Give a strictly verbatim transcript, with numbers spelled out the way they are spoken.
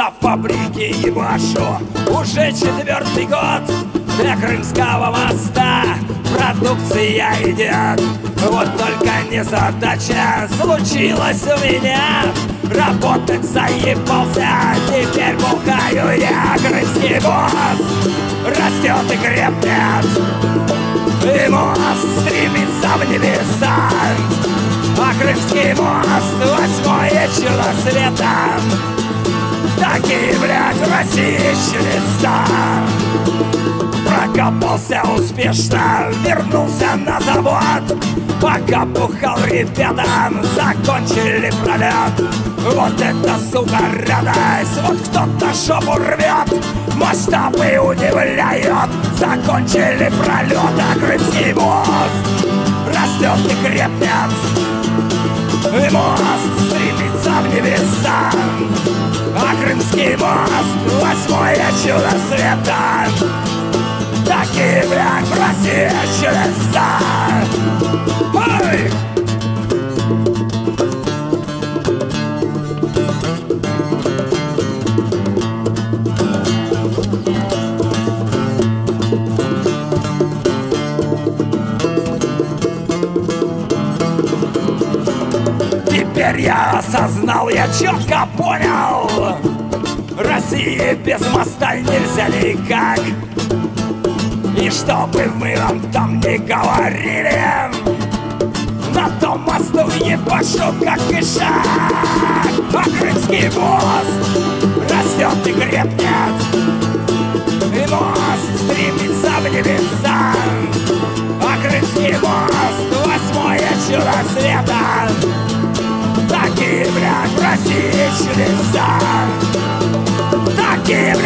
на фабрике ебашу. Уже четвертый год для Крымского моста продукция идет. Вот только незадача случилась у меня. Работать заебался, теперь бухаю я. Крымский мост растет и крепнет, и мост стремится в небеса. А Крымский мост — восьмое чудо света. Такие, блядь, в России чудеса. Прокопался успешно, вернулся на завод. Пока бухал ребятам, закончили пролет. Вот это, сука, радость, вот кто-то жопу рвет. Масштабы удивляют, закончили пролет. А Крымский мост растет и крепнет, и мост стремится в небеса. А Крымский мост — восьмое чудо света. Такие, блядь, в России чудеса. Ой! Теперь я осознал, я четко понял: России без моста нельзя никак. И чтобы мы вам там не говорили, на том мосту ебашу как ишак. А Крымский мост растет и крепнет, и мост стремится в небеса. А Крымский мост — восьмое чудо света. Такие, блядь, в России чудеса. Такие,